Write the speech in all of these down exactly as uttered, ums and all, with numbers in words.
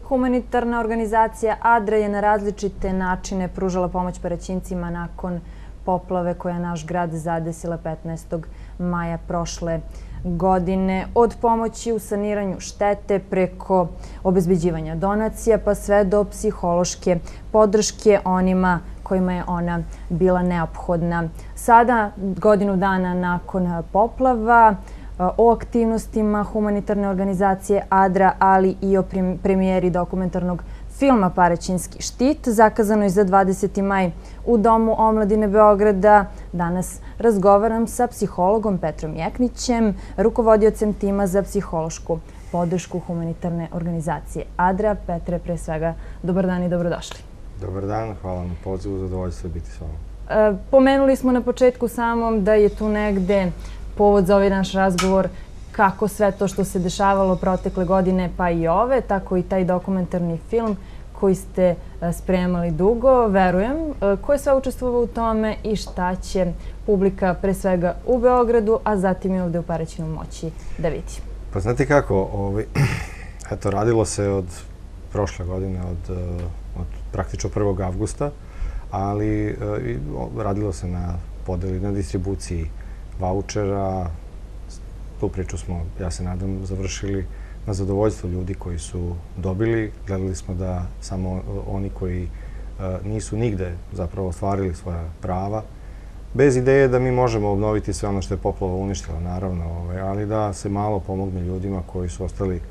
Humanitarna organizacija Adra je na različite načine pružala pomoć Paraćincima nakon poplave koja je naš grad zadesila petnaestog maja prošle godine. Od pomoći u saniranju štete preko obezbeđivanja donacija pa sve do psihološke podrške onima kojima je ona bila neophodna. Sada, godinu dana nakon poplava, o aktivnostima humanitarne organizacije Adra, ali i o premijeri dokumentarnog filma Paraćinski štit, zakazano je za dvadeseti maj u Domu omladine Beograda. Danas razgovaram sa psihologom Petrom Jeknićem, rukovodiocem tima za psihološku podršku humanitarne organizacije Adra. Petre, pre svega, dobar dan i dobrodošli. Dobar dan, hvala na pozivu, zadovoljstvo biti s vama. Pomenuli smo na početku samom da je tu negde povod za ovaj naš razgovor kako sve to što se dešavalo protekle godine, pa i ove, tako i taj dokumentarni film koji ste spremali dugo, verujem. Ko je sve učestvovao u tome i šta će publika pre svega u Beogradu, a zatim i ovde u Paraćinu moći da vidi? Pa znate kako, eto, radilo se od prošle godine, od praktično prvog avgusta, ali radilo se na podeli, na distribuciji vaučera. Tu priču smo, ja se nadam, završili na zadovoljstvo ljudi koji su dobili. Gledali smo da samo oni koji nisu nigde zapravo ostvarili svoja prava, bez ideje da mi možemo obnoviti sve ono što je poplava uništila, naravno, ali da se malo pomogne ljudima koji su ostali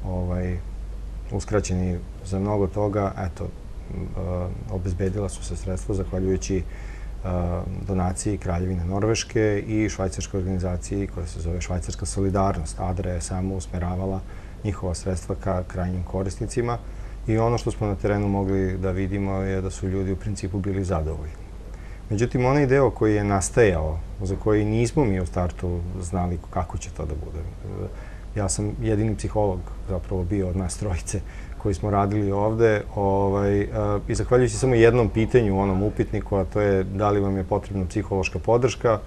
uskraćeni za mnogo toga. Eto, obezbedila su se sredstva zahvaljujući donaciji Kraljevine Norveške i švajcarskoj organizaciji koja se zove Švajcarska solidarnost. Adra je samo usmeravala njihova sredstva ka krajnjim korisnicima i ono što smo na terenu mogli da vidimo je da su ljudi u principu bili zadovoljni. Međutim, onaj deo koji je nastajao, za koji nismo mi u startu znali kako će to da bude. Ja sam jedini psiholog zapravo bio od nas trojice koji smo radili ovde i zahvaljujući samo jednom pitanju u onom upitniku, a to je da li vam je potrebna psihološka podrška,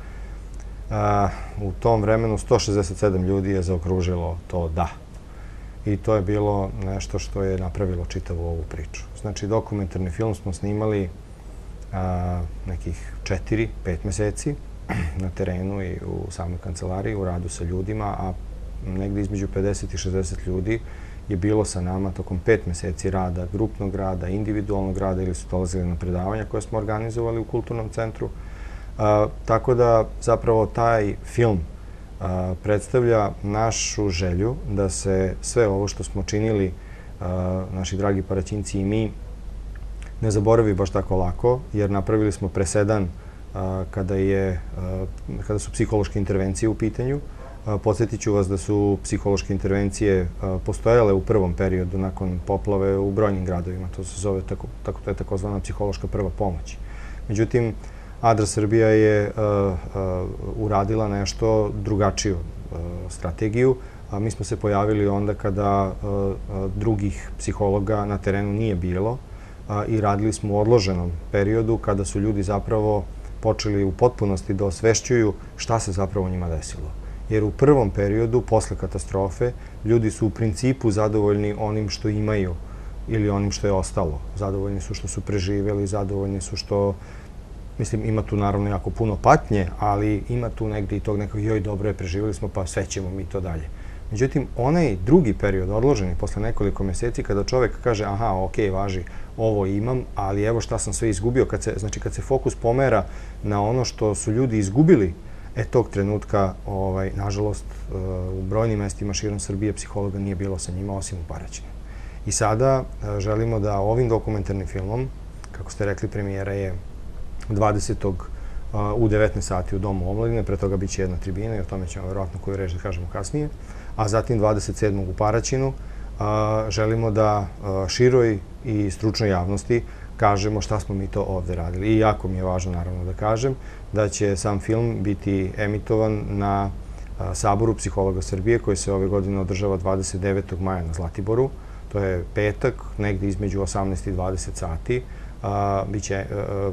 u tom vremenu sto šezdeset sedam ljudi je zaokružilo to da. I to je bilo nešto što je napravilo čitavu ovu priču. Znači, dokumentarni film smo snimali nekih četiri, pet meseci na terenu i u samoj kancelariji, u radu sa ljudima, a negde između pedeset i šezdeset ljudi je bilo sa nama tokom pet meseci rada, grupnog rada, individualnog rada ili su dolazili na predavanja koje smo organizovali u kulturnom centru. Tako da zapravo taj film predstavlja našu želju da se sve ovo što smo činili, naši dragi Paraćinci i mi, ne zaboravi baš tako lako, jer napravili smo presedan kada su psihološke intervencije u pitanju. Podsjetit ću vas da su psihološke intervencije postojale u prvom periodu nakon poplave u brojnim gradovima. To se zove, to je takozvana psihološka prva pomoć. Međutim, Adra Srbija je uradila nešto drugačiju strategiju. Mi smo se pojavili onda kada drugih psihologa na terenu nije bilo i radili smo u odloženom periodu kada su ljudi zapravo počeli u potpunosti da osvešćuju šta se zapravo njima desilo. Jer u prvom periodu, posle katastrofe, ljudi su u principu zadovoljni onim što imaju ili onim što je ostalo. Zadovoljni su što su preživjeli, zadovoljni su što, mislim, ima tu naravno jako puno patnje, ali ima tu negdje i tog nekog, joj, dobro je, preživjeli smo, pa sve ćemo mi to dalje. Međutim, onaj drugi period, odloženi posle nekoliko meseci, kada čovek kaže, aha, okej, važi, ovo imam, ali evo šta sam sve izgubio, znači kad se fokus pomera na ono što su ljudi izgubili, E, tog trenutka, nažalost, u brojnim mestima širom Srbije psihologa nije bilo sa njima, osim u Paraćinu. I sada želimo da ovim dokumentarnim filmom, kako ste rekli, premijera je dvadesetog u devetnaest sati u Domu omladine, pre toga biće jedna tribina i o tome ćemo verovatno koju reč da kažemo kasnije, a zatim dvadeset sedmog u Paraćinu želimo da široj i stručnoj javnosti kažemo šta smo mi to ovde radili. I jako mi je važno, naravno, da kažem da će sam film biti emitovan na Saboru psihologa Srbije koji se ove godine održava dvadeset devetog maja na Zlatiboru. To je petak, negde između osamnaest i dvadeset sati. Biće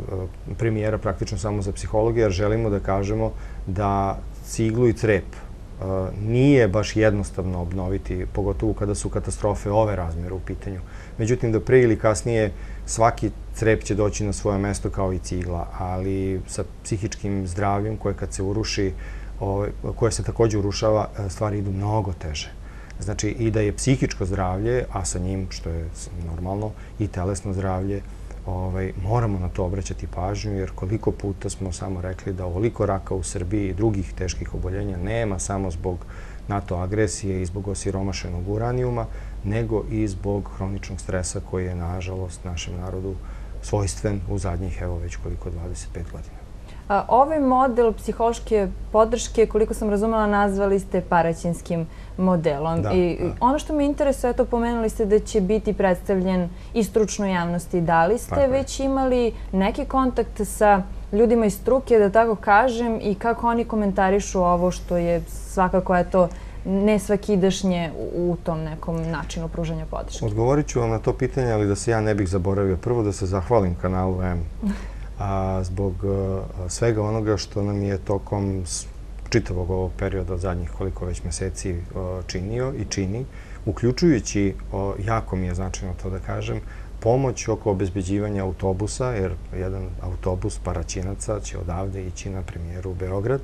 premijera praktično samo za psihologe, jer želimo da kažemo da ciglu i crep nije baš jednostavno obnoviti, pogotovo kada su katastrofe ove razmere u pitanju. Međutim, da pre ili kasnije svaki crep će doći na svoje mesto kao i cigla, ali sa psihičkim zdravljem koje kad se uruši, koje se također urušava, stvari idu mnogo teže. Znači i da je psihičko zdravlje, a sa njim, što je normalno, i telesno zdravlje, moramo na to obraćati pažnju, jer koliko puta smo samo rekli da ovoliko raka u Srbiji i drugih teških oboljenja nema samo zbog NATO agresije i zbog osiromašenog uranijuma, nego i zbog hroničnog stresa koji je, nažalost, našem narodu svojstven u zadnjih, evo već koliko, dvadeset pet godina. Ovaj model psihološke podrške, koliko sam razumela, nazvali ste paraćinskim modelom. I ono što me interesuje, eto, pomenuli ste da će biti predstavljen i stručnoj javnosti. Da li ste već imali neki kontakt sa ljudima iz struke, da tako kažem, i kako oni komentarišu ovo što je svakako, eto, nesvakidašnje u tom nekom načinu pružanja podrške? Odgovorit ću vam na to pitanje, ali da se ja ne bih zaboravio. Prvo da se zahvalim kanalu M zbog svega onoga što nam je tokom čitavog ovog perioda od zadnjih koliko već meseci činio i čini, uključujući, jako mi je značajno to da kažem, pomoć oko obezbeđivanja autobusa, jer jedan autobus Paraćinaca će odavde ići na premijeru u Beograd.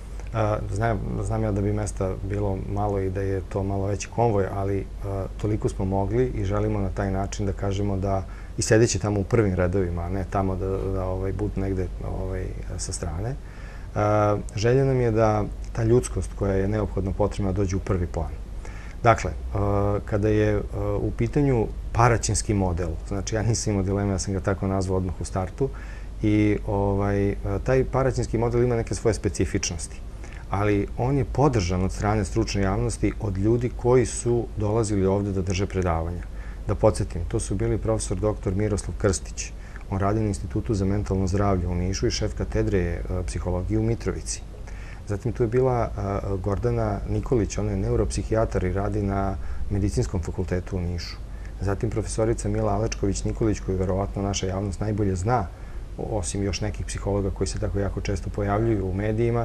Znam ja da bi mesta bilo malo i da je to malo veći konvoj, ali toliko smo mogli i želimo na taj način da kažemo da i sedeći tamo u prvim redovima, a ne tamo da budu negde sa strane. Želja nam je da ta ljudskost koja je neophodno potrebna dođe u prvi plan. Dakle, kada je u pitanju paraćinski model, znači ja nisam imao dileme, ja sam ga tako nazvao odmah u startu, i taj paraćinski model ima neke svoje specifičnosti, ali on je podržan od strane stručne javnosti od ljudi koji su dolazili ovde da drže predavanja. Da podsjetim, to su bili profesor doktor Miroslav Krstić. On radi na Institutu za mentalno zdravlje u Nišu i šef katedre psihologije u Mitrovici. Zatim tu je bila Gordana Nikolić, ona je neuropsihijatar i radi na Medicinskom fakultetu u Nišu. Zatim profesorica Mila Alečković-Nikolić, koju verovatno naša javnost najbolje zna, osim još nekih psihologa koji se tako jako često pojavljuju u medijima.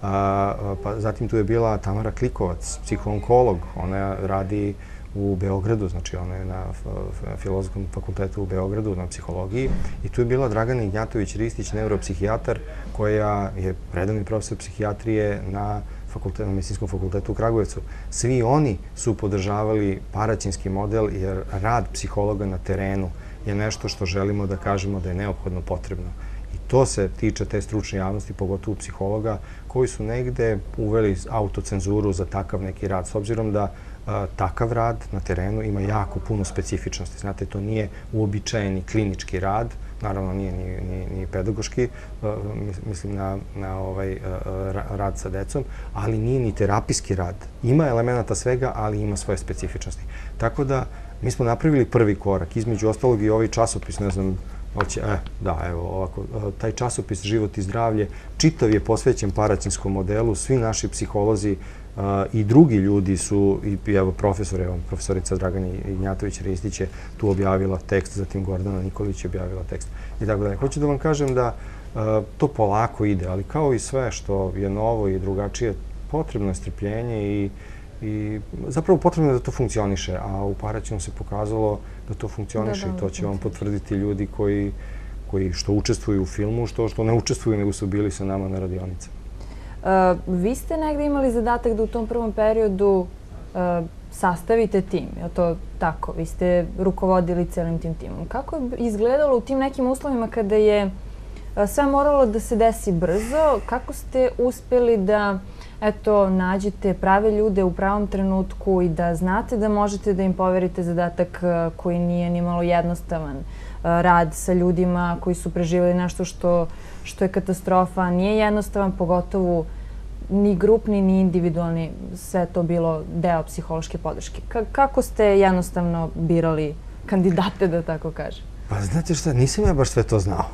Zatim tu je bila Tamara Klikovac, psihoonkolog. Ona radi u Beogradu, znači ona je na Filozofskom fakultetu u Beogradu na psihologiji. I tu je bila Dragana Ignjatović-Ristić, neuropsihijatar, koja je redovni profesor psihijatrije na Medicinskom fakultetu u Kragujevcu. Svi oni su podržavali paraćinski model, jer rad psihologa na terenu je nešto što želimo da kažemo da je neophodno potrebno. I to se tiče te stručne javnosti, pogotovo psihologa, koji su negde uveli autocenzuru za takav neki rad, s obzirom da takav rad na terenu ima jako puno specifičnosti. Znate, to nije uobičajeni klinički rad, naravno nije ni pedagoški, mislim na rad sa decom, ali nije ni terapijski rad. Ima elemenata svega, ali ima svoje specifičnosti. Tako da mi smo napravili prvi korak, između ostalog i ovaj časopis, ne znam, da, evo ovako, taj časopis Život i zdravlje, čitav je posvećen paraćinskom modelu, svi naši psiholozi i drugi ljudi su, i evo profesor, evo profesorica Dragana Ignjatović-Ristić je tu objavila tekst, zatim Gordana Nikolić je objavila tekst i tako dalje. Hoću da vam kažem da to polako ide, ali kao i sve što je novo i drugačije, potrebno je strpljenje i i zapravo potrebno je da to funkcioniše, a u Paraćinu se pokazalo da to funkcioniše i to će vam potvrditi ljudi koji što učestvuju u filmu, što ne učestvuju, nego su bili sa nama na radionicama. Vi ste negdje imali zadatak da u tom prvom periodu sastavite tim, je to tako? Vi ste rukovodili celim tim timom. Kako je izgledalo u tim nekim uslovima kada je sve moralo da se desi brzo? Kako ste uspeli da eto, nađete prave ljude u pravom trenutku i da znate da možete da im poverite zadatak koji nije ni malo jednostavan? Rad sa ljudima koji su preživjeli nešto što je katastrofa nije jednostavan, pogotovo ni grupni, ni individualni, sve to bilo deo psihološke podrške. Kako ste jednostavno birali kandidate, da tako kažem? Pa znate šta, nisam ja baš sve to znao.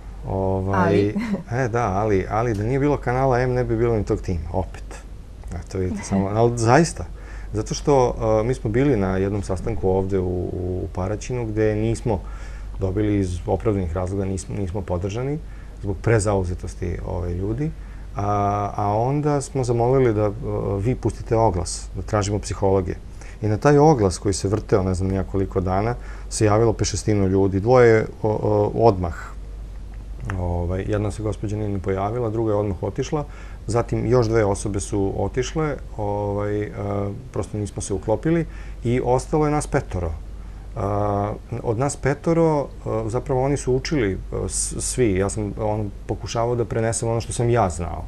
Ali? E, da, ali da nije bilo kanala M, ne bi bilo ni tog tima, opet. Eto, vidite, samo, ali zaista. Zato što mi smo bili na jednom sastanku ovde u Paraćinu gde nismo dobili iz opravdanih razloga, nismo podržani zbog prezauzetosti ljudi. A, a onda smo zamolili da vi pustite oglas, da tražimo psihologe. I na taj oglas koji se vrteo, ne znam nija koliko dana, se javilo pešestinu ljudi. Dvoje o, o, odmah. Ovaj, jedna se gospođa nije ni pojavila, druga je odmah otišla. Zatim još dve osobe su otišle, ovaj, a, prosto nismo se uklopili i ostalo je nas petoro. A, od nas petoro, a, zapravo oni su učili a, svi. Ja sam on, pokušavao da prenesem ono što sam ja znao.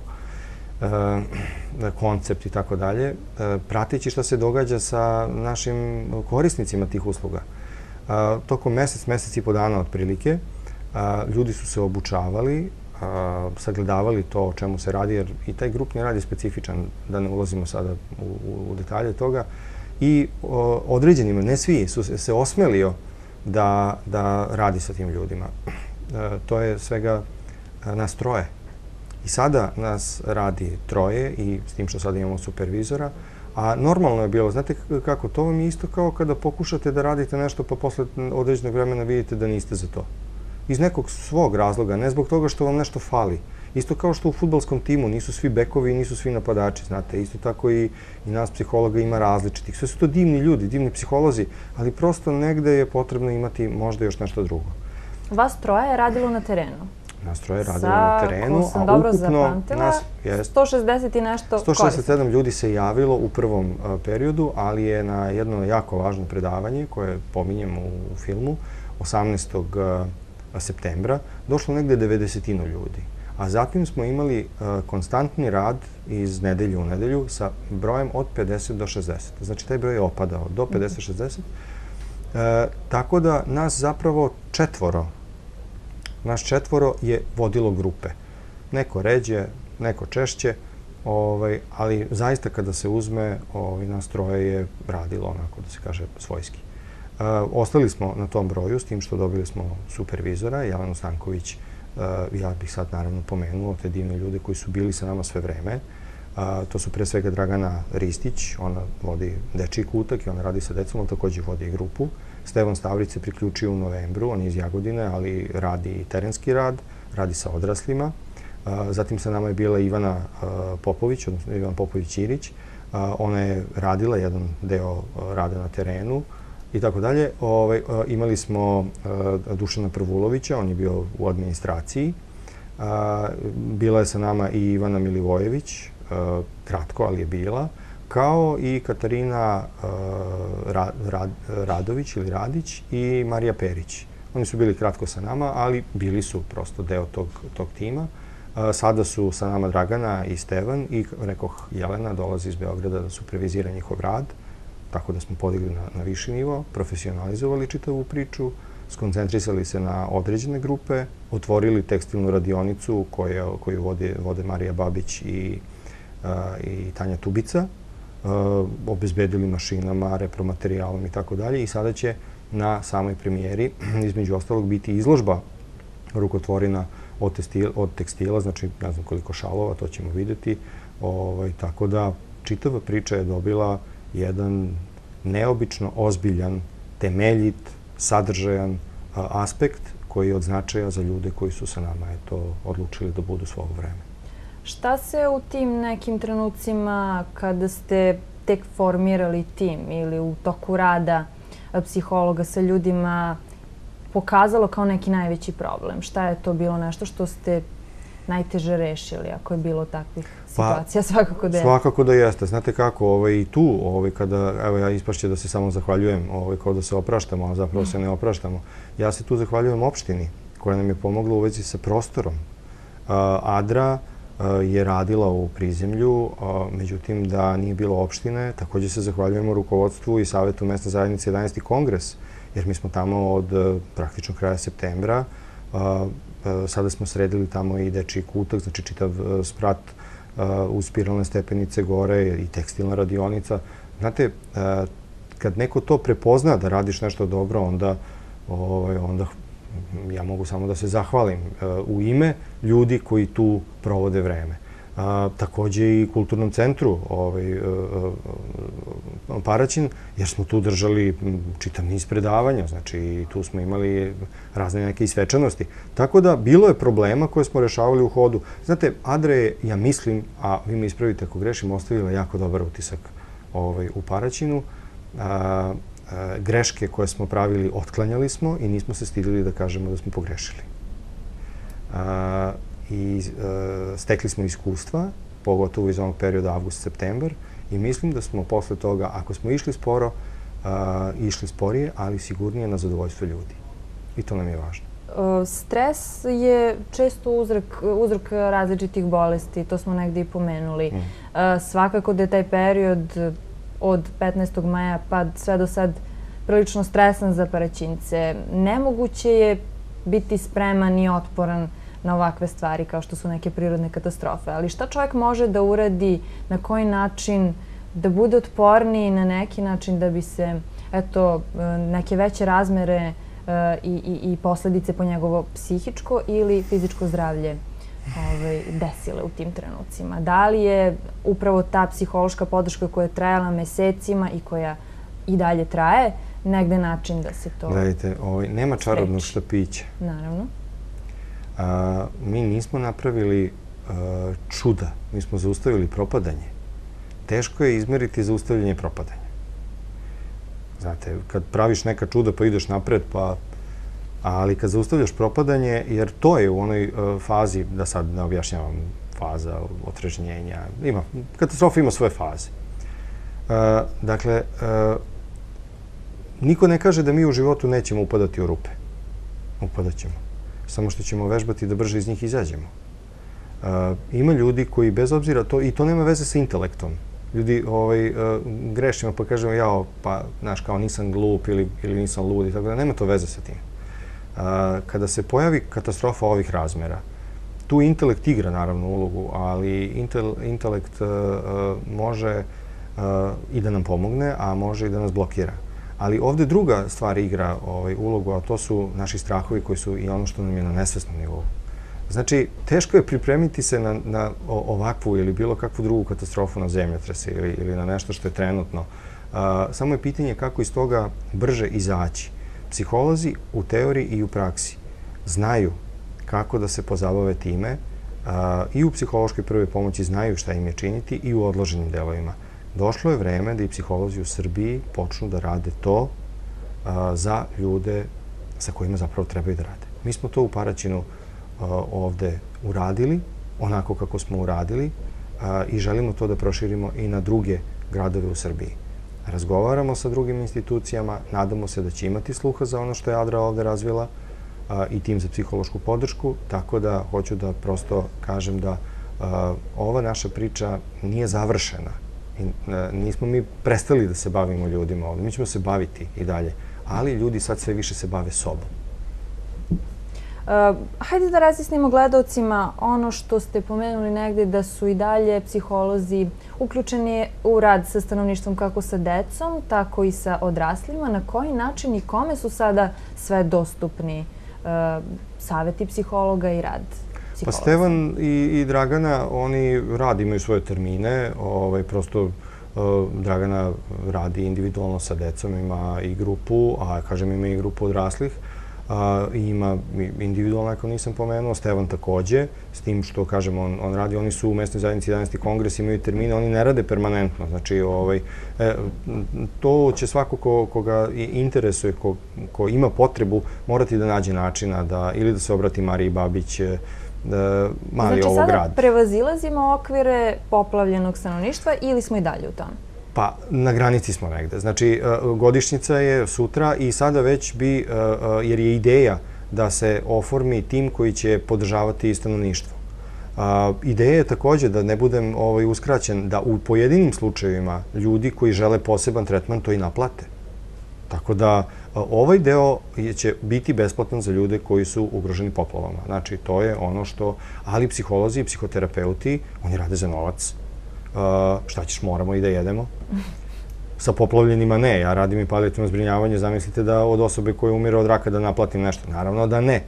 E, koncept i tako dalje, prateći šta se događa sa našim korisnicima tih usluga. E, tokom mesec, mesec i po dana otprilike, a, ljudi su se obučavali, a, sagledavali to o čemu se radi, jer i taj grupni rad je specifičan, da ne ulazimo sada u, u, u detalje toga. I o, određenima, ne svi, su se, se osmelio da, da radi sa tim ljudima. E, to je svega a, nas troje. I sada nas radi troje, i s tim što sada imamo supervizora, a normalno je bilo, znate kako, to vam je isto kao kada pokušate da radite nešto pa posle određenog vremena vidite da niste za to. Iz nekog svog razloga, ne zbog toga što vam nešto fali. Isto kao što u fudbalskom timu nisu svi bekovi i nisu svi napadači, znate. Isto tako i, i nas psihologa ima različitih. Sve su to divni ljudi, divni psiholozi, ali prosto negde je potrebno imati možda još nešto drugo. Vas troje je radilo na terenu? Nas troje radilo na terenu, ako sam dobro ukupno zapamtila, nas je sto šezdeset i nešto korisnika. sto šezdeset sedam ljudi se javilo u prvom uh, periodu, ali je na jedno jako važno predavanje koje pominjemo u filmu, osamnaestog septembra, došlo negde devedesetinu ljudi. A zatim smo imali uh, konstantni rad iz nedelju u nedelju sa brojem od pedeset do šezdeset. Znači, taj broj je opadao do pedeset do šezdeset. Uh, tako da nas zapravo četvoro Naš četvoro je vodilo grupe. Neko ređe, neko češće, ovaj, ali zaista kada se uzme, ovaj, nas troje je radilo, onako da se kaže, svojski. E, ostali smo na tom broju, s tim što dobili smo supervizora, Jelenu Stanković. E, ja bih sad naravno pomenuo te divne ljude koji su bili sa nama sve vreme. A, to su pre svega Dragana Ristić, ona vodi dečiji kutak i ona radi sa decom, ali također vodi i grupu. Stevan Stavrić se priključio u novembru, on je iz Jagodine, ali radi i terenski rad, radi sa odraslima. A, zatim sa nama je bila Ivana a, Popović, odnosno Ivana Popović-Irić. Ona je radila jedan deo a, rada na terenu i tako dalje. Ovaj, a, imali smo a, Dušana Prvulovića, on je bio u administraciji. A, bila je sa nama i Ivana Milivojević, a, kratko, ali je bila, kao i Katarina uh, Ra, Ra, Radović ili Radić i Marija Perić. Oni su bili kratko sa nama, ali bili su prosto deo tog, tog tima. Uh, sada su sa nama Dragana i Stevan i, rekoh, Jelena dolazi iz Beograda da supervizira njihov rad, tako da smo podigli na, na viši nivo, profesionalizovali čitavu priču, skoncentrisali se na određene grupe, otvorili tekstilnu radionicu koju, koju vode, vode Marija Babić i, uh, i Tanja Tubica. Uh, obezbedili mašinama, repromaterijalom i tako dalje. I sada će na samoj premijeri, između ostalog, biti izložba rukotvorina od, tekstil, od tekstila, znači ne znam koliko šalova, to ćemo vidjeti. Ovaj, tako da čitava priča je dobila jedan neobično ozbiljan, temeljit, sadržajan uh, aspekt koji je od značaja za ljude koji su sa nama eto, odlučili da budu svog vremena. Šta se u tim nekim trenucima kada ste tek formirali tim ili u toku rada psihologa sa ljudima pokazalo kao neki najveći problem? Šta je to bilo nešto što ste najteže rešili, ako je bilo takvih situacija? Pa, svakako da je. Svakako da jeste. Znate kako, ovaj, i tu, ovaj, kada, evo ja ispašće da se samo zahvaljujem, ovaj, kao da se opraštamo, a zapravo se ne opraštamo. Ja se tu zahvaljujem opštini koja nam je pomogla u vezi sa prostorom. Uh, Adra je radila u prizemlju, međutim da nije bilo opštine. Također se zahvaljujemo rukovodstvu i Savetu mesne zajednice jedanaesti kongres, jer mi smo tamo od praktično kraja septembra. Sada smo sredili tamo i dečiji kutak, znači čitav sprat uz spiralne stepenice gore i tekstilna radionica. Znate, kad neko to prepozna da radiš nešto dobro, onda, onda ja mogu samo da se zahvalim u ime ljudi koji tu provode vreme. takođe i kulturnom centru Paraćin, jer smo tu držali čitav niz predavanja, znači tu smo imali razne neke svečanosti. Tako da, bilo je problema koje smo rešavali u hodu. Znate, Adra je, ja mislim, a vi me ispravite ako grešim, ostavila jako dobar utisak u Paraćinu. Greške koje smo pravili otklanjali smo i nismo se stidili da kažemo da smo pogrešili. I stekli smo iskustva, pogotovo iz onog perioda avgust-septembar, i mislim da smo posle toga, ako smo išli sporo, išli sporije, ali sigurnije na zadovoljstvo ljudi. I to nam je važno. Stres je često uzrok različitih bolesti, to smo negde i pomenuli. Svakako da je taj period od petnaestog maja pa sve do sad prilično stresan za Paraćince. Nemoguće je biti spreman i otporan na ovakve stvari kao što su neke prirodne katastrofe. Ali šta čovjek može da uradi, na koji način da bude otporniji na neki način da bi se eto, neke veće razmere i, i, i posledice po njegovo psihičko ili fizičko zdravlje ovaj, desile u tim trenucima? Da li je upravo ta psihološka podrška koja je trajala mesecima i koja i dalje traje, negde način da se to Gledajte, ovaj, nema čarobnog štapića. Naravno. A, mi nismo napravili a, čuda, mi smo zaustavili propadanje. Teško je izmeriti zaustavljanje propadanja. Znate, kad praviš neka čuda pa ideš napred, pa... Ali kad zaustavljaš propadanje, jer to je u onoj uh, fazi, da sad ne objašnjavam, faza otrežnjenja, ima, katastrofa ima svoje faze. Uh, dakle, uh, niko ne kaže da mi u životu nećemo upadati u rupe. Upadat ćemo. Samo što ćemo vežbati da brže iz njih izađemo. Uh, ima ljudi koji bez obzira to, i to nema veze sa intelektom. Ljudi ovaj, uh, grešimo pa kažemo, jao, pa, znaš, kao nisam glup ili, ili nisam lud i tako da, nema to veze sa tim. Kada se pojavi katastrofa ovih razmera, tu intelekt igra naravno ulogu, ali intelekt može i da nam pomogne, a može i da nas blokira. Ali ovde druga stvar igra ulogu, a to su naši strahovi koji su i ono što nam je na nesvesnom nivou. Znači, teško je pripremiti se na, na ovakvu ili bilo kakvu drugu katastrofu, na zemljotrese ili, ili na nešto što je trenutno. Samo je pitanje kako iz toga brže izaći. Psiholozi u teoriji i u praksi znaju kako da se pozabave time i u psihološkoj prvoj pomoći znaju šta im je činiti i u odloženim delovima. Došlo je vreme da i psiholozi u Srbiji počnu da rade to za ljude sa kojima zapravo trebaju da rade. Mi smo to u Paraćinu ovde uradili, onako kako smo uradili, i želimo to da proširimo i na druge gradove u Srbiji. Razgovaramo sa drugim institucijama, nadamo se da će imati sluha za ono što je Adra ovde razvila i tim za psihološku podršku, tako da hoću da prosto kažem da ova naša priča nije završena. Nismo mi prestali da se bavimo ljudima ovde, mi ćemo se baviti i dalje, ali ljudi sad sve više se bave sobom. Hajde da razjasnimo gledalcima ono što ste pomenuli negde, da su i dalje psiholozi uključeni u rad sa stanovništvom kako sa decom, tako i sa odraslima. Na koji način i kome su sada sve dostupni saveti psihologa i rad psihologa? Pa Stevan i, i Dragana, oni radi, imaju svoje termine. Ovaj, prosto Dragana radi individualno sa decom, ima i grupu, a kažem ima i grupu odraslih. Ima individualno, ako nisam pomenuo, Stevan takođe, s tim što, kažem, on, on radi, oni su u mesnoj zajednici jedanaesti kongres, imaju termine, oni ne rade permanentno. Znači, ovaj, e, to će svako ko, koga interesuje, ko, ko ima potrebu, morati da nađe načina da, ili da se obrati Mariji Babić, da, Mali znači, ovog grada. Znači, sada prevazilazimo okvire poplavljenog stanovništva ili smo i dalje u tome? Pa, na granici smo negde. Znači, godišnjica je sutra i sada već bi, jer je ideja da se oformi tim koji će podržavati stanovništvo. Ideja je takođe da ne budem ovaj, uskraćen, da u pojedinim slučajevima ljudi koji žele poseban tretman to i naplate. Tako da, ovaj deo će biti besplatan za ljude koji su ugroženi poplavama. Znači, to je ono što, ali psiholozi i psihoterapeuti, oni rade za novac. Šta ćeš, moramo i da jedemo. Sa poplavljenima ne, ja radim i palijativno zbrinjavanje, zamislite da od osobe koja umire od raka da naplatim nešto. Naravno da ne,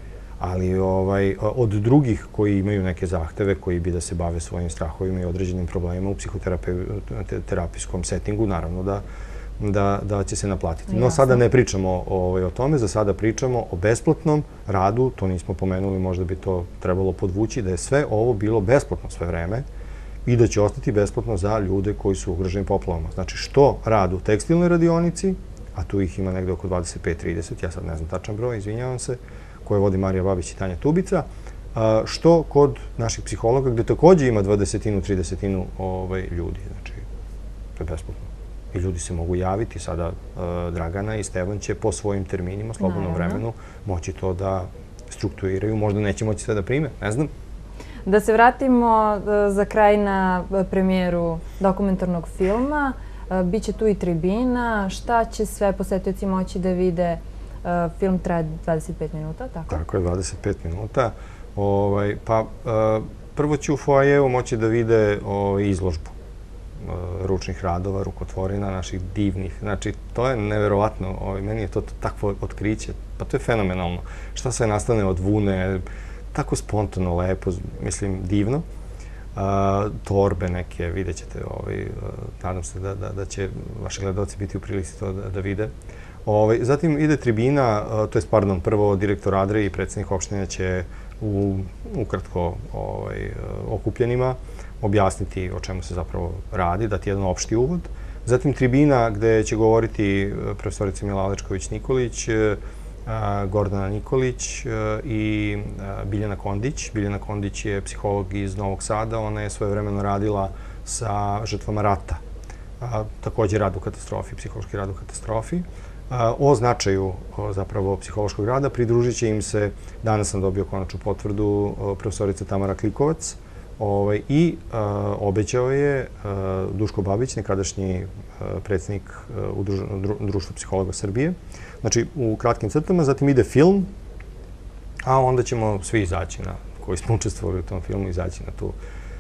Ali ovaj, od drugih koji imaju neke zahteve, koji bi da se bave svojim strahovima i određenim problemima u psihoterapijskom settingu, naravno da, da, da će se naplatiti. No sada ne pričamo ovaj, o tome, za sada pričamo o besplatnom radu, to nismo pomenuli, možda bi to trebalo podvući, da je sve ovo bilo besplatno sve vreme i da će ostati besplatno za ljude koji su ugroženi poplavama. Znači, što rad u tekstilnoj radionici, a tu ih ima negde oko dvadeset pet trideset, ja sad ne znam tačan broj, izvinjavam se, koje vodi Marija Babić i Tanja Tubica, što kod naših psihologa, gde takođe ima dvadesetinu, tridesetinu ljudi. Znači, to je besplatno. I ljudi se mogu javiti. Sada Dragana i Stevan će po svojim terminima, slobodnom vremenu, moći to da strukturiraju. Možda neće moći sve da prime, ne znam. Da se vratimo za kraj na premijeru dokumentarnog filma. Biće tu i tribina. Šta će sve posetioci moći da vide? Film traje dvadeset pet minuta, tako? Tako je, dvadeset pet minuta. Pa prvo će u foajevu moći da vide izložbu ručnih radova, rukotvorina, naših divnih. Znači, to je neverovatno. Meni je to takvo otkriće. Pa to je fenomenalno. Šta sve nastane od vune, tako spontano, lepo, mislim, divno. Torbe neke, vidjet ćete. Nadam se da će vaši gledalci biti u prilici to da vide. Zatim ide tribina, to je, pardon, prvo direktor Adre i predsjednik opštine će ukratko okupljenima objasniti o čemu se zapravo radi, dati jedan opšti uvod. Zatim tribina gde će govoriti profesorica Mila Alečković-Nikolić, Gordana Nikolić i Biljana Kondić. Biljana Kondić je psiholog iz Novog Sada, ona je svojevremeno radila sa žrtvama rata. Također rad u katastrofi, psihološki rad u katastrofi. O značaju zapravo psihološkog rada pridružit će im se, danas sam dobio konačnu potvrdu, profesorica Tamara Klikovac i obećao je Duško Babić, nekadašnji predsjednik Društva psihologa Srbije. Znači, u kratkim crtama, zatim ide film, a onda ćemo svi izaći, koji smo učestvovali u tom filmu, izaći na tu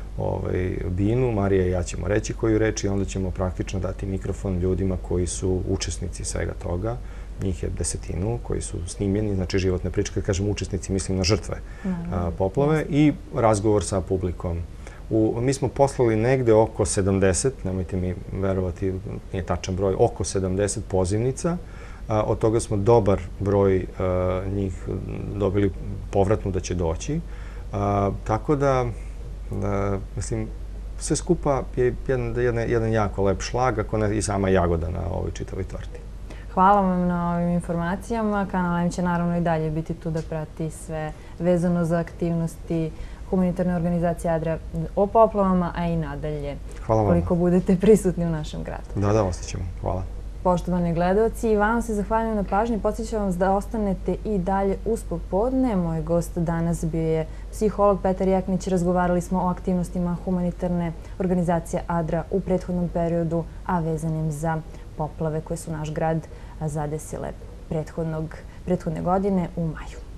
binu. Marija i ja ćemo reći koju reč i onda ćemo praktično dati mikrofon ljudima koji su učesnici svega toga. Njih je desetinu koji su snimljeni, znači životne priče. Kad kažem učesnici, mislim na žrtve poplave i razgovor sa publikom. Mi smo poslali negde oko sedamdeset, nemojte mi verovati, nije tačan broj, oko sedamdeset pozivnica. Od toga smo dobar broj njih dobili povratno da će doći. Tako da, mislim, sve skupa je jedan jako lep šlag, ako ne i sama jagoda na ovoj čitavoj torti. Hvala vam na ovim informacijama. Kanal M će naravno i dalje biti tu da prati sve vezano za aktivnosti humanitarne organizacije Adria o poplavama, a i nadalje. Hvala vam. Koliko budete prisutni u našem gradu. Da, da, ostaćemo. Hvala. Poštovani gledalci, i vam se zahvaljujem na pažnji. Podsjećam vas da ostanete i dalje uz popodne. Moj gost danas bio je psiholog Petar Jeknić. Razgovarali smo o aktivnostima humanitarne organizacije Adra u prethodnom periodu, a vezanim za poplave koje su naš grad zadesile prethodne godine u maju.